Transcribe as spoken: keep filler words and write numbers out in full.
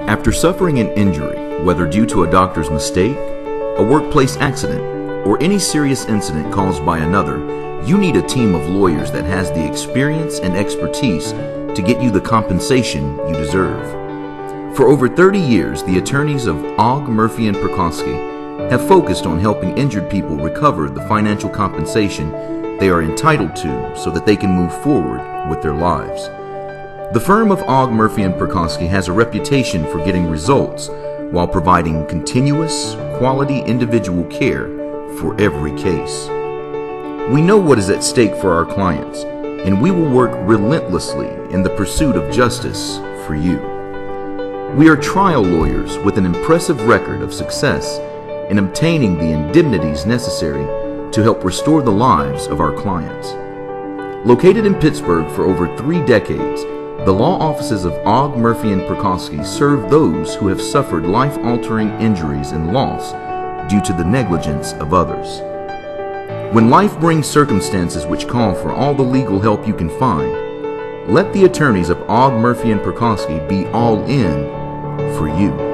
After suffering an injury, whether due to a doctor's mistake, a workplace accident, or any serious incident caused by another, you need a team of lawyers that has the experience and expertise to get you the compensation you deserve. For over thirty years, the attorneys of Ogg, Murphy and Perkosky have focused on helping injured people recover the financial compensation they are entitled to so that they can move forward with their lives. The firm of Ogg, Murphy and Perkosky has a reputation for getting results while providing continuous, quality individual care for every case. We know what is at stake for our clients, and we will work relentlessly in the pursuit of justice for you. We are trial lawyers with an impressive record of success in obtaining the indemnities necessary to help restore the lives of our clients. Located in Pittsburgh for over three decades, the law offices of Ogg, Murphy and Perkosky serve those who have suffered life-altering injuries and loss due to the negligence of others. When life brings circumstances which call for all the legal help you can find, let the attorneys of Ogg, Murphy and Perkosky be all in for you.